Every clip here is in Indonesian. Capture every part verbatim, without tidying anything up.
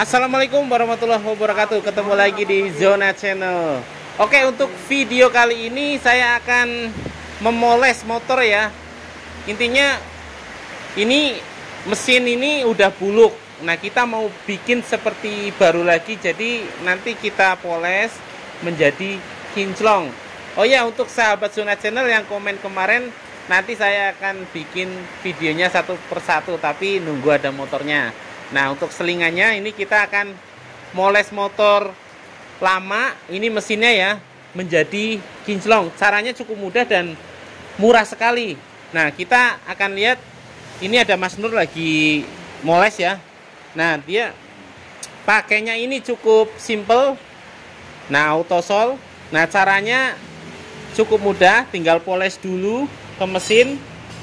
Assalamualaikum warahmatullahi wabarakatuh. Ketemu lagi di Zona Channel. Oke, untuk video kali ini saya akan memoles motor ya. Intinya ini mesin ini udah buluk. Nah, kita mau bikin seperti baru lagi. Jadi nanti kita poles menjadi kinclong. Oh ya, untuk sahabat Zona Channel yang komen kemarin, nanti saya akan bikin videonya satu persatu, tapi nunggu ada motornya. Nah, untuk selingannya ini kita akan moles motor lama, ini mesinnya ya, menjadi kinclong. Caranya cukup mudah dan murah sekali. Nah, kita akan lihat, ini ada Mas Nur lagi moles ya. Nah, dia pakainya ini cukup simple. Nah, autosol. Nah, caranya cukup mudah, tinggal poles dulu ke mesin.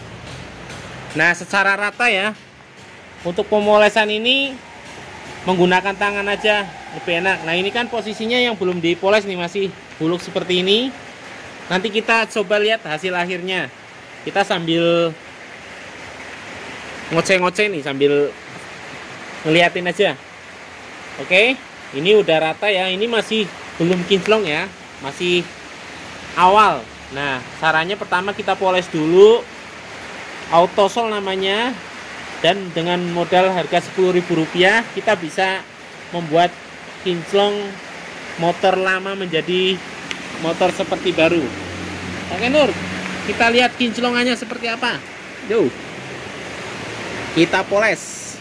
Nah, secara rata ya. Untuk pemolesan ini menggunakan tangan aja lebih enak. Nah, ini kan posisinya yang belum dipoles nih, masih buluk seperti ini. Nanti kita coba lihat hasil akhirnya. Kita sambil ngoceh-ngoceh nih, sambil ngeliatin aja. Oke, ini udah rata ya. Ini masih belum kinclong ya, masih awal. Nah, caranya pertama kita poles dulu, autosol namanya. Dan dengan modal harga sepuluh ribu rupiah kita bisa membuat kinclong motor lama menjadi motor seperti baru. Oke Nur, kita lihat kinclongannya seperti apa. Yuk, kita poles.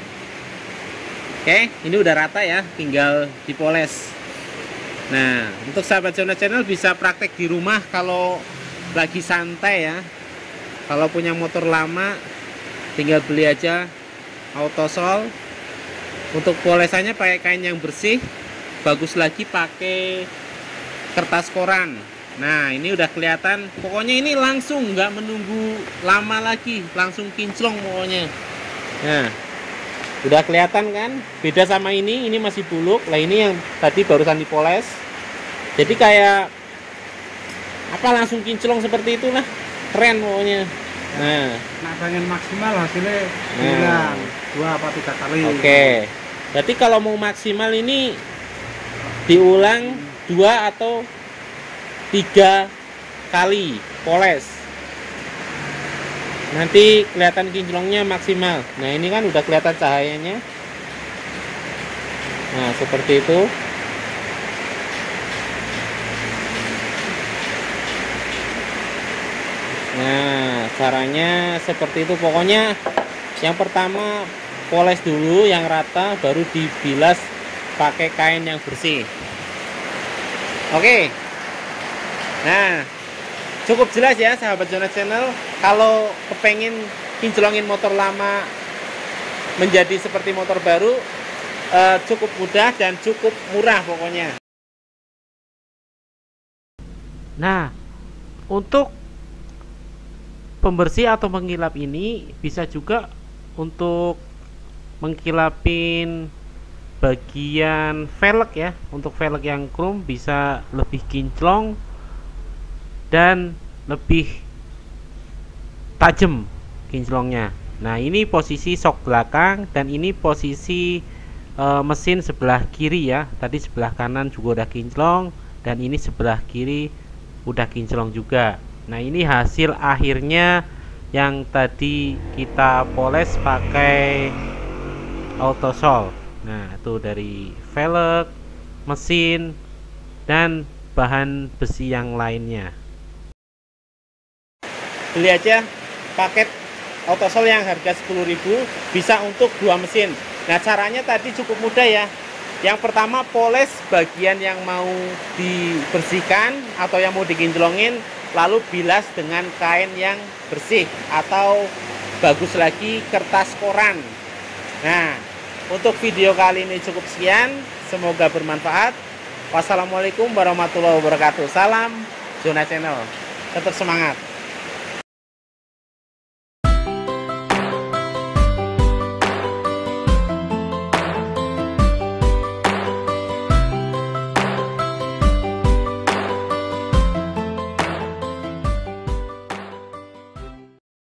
Oke, ini udah rata ya, tinggal dipoles. Nah, untuk sahabat Zona Channel bisa praktek di rumah kalau lagi santai ya. Kalau punya motor lama, tinggal beli aja autosol. Untuk polesannya pakai kain yang bersih, bagus lagi pakai kertas koran. Nah, ini udah kelihatan. Pokoknya ini langsung, nggak menunggu lama lagi, langsung kinclong pokoknya. Nah, udah kelihatan kan, beda sama ini. Ini masih buluk. Lah, ini yang tadi barusan dipoles. Jadi kayak apa, langsung kinclong seperti itulah, keren pokoknya. Nah, nah pengen maksimal hasilnya bilang nah. dua apa tiga kali. Oke, berarti kalau mau maksimal ini diulang hmm. dua atau tiga kali poles. Nanti kelihatan kinclongnya maksimal. Nah, ini kan udah kelihatan cahayanya. Nah, seperti itu. Nah, caranya seperti itu. Pokoknya yang pertama poles dulu yang rata, baru dibilas pakai kain yang bersih. Oke. Nah, cukup jelas ya sahabat Zona Channel. Kalau kepengen kinclongin motor lama menjadi seperti motor baru, eh, cukup mudah dan cukup murah pokoknya. Nah, untuk pembersih atau mengkilap ini bisa juga untuk mengkilapin bagian velg ya. Untuk velg yang chrome bisa lebih kinclong dan lebih tajam kinclongnya. Nah, ini posisi sok belakang dan ini posisi e, mesin sebelah kiri ya. Tadi sebelah kanan juga udah kinclong dan ini sebelah kiri udah kinclong juga. Nah, ini hasil akhirnya yang tadi kita poles pakai autosol. Nah, itu dari velg, mesin, dan bahan besi yang lainnya. Beli aja paket autosol yang harga sepuluh ribu, bisa untuk dua mesin. Nah, caranya tadi cukup mudah ya. Yang pertama, poles bagian yang mau dibersihkan atau yang mau dikinclongin, lalu bilas dengan kain yang bersih atau bagus lagi kertas koran. Nah, untuk video kali ini cukup sekian, semoga bermanfaat. Wassalamualaikum warahmatullahi wabarakatuh. Salam Zona Channel, tetap semangat.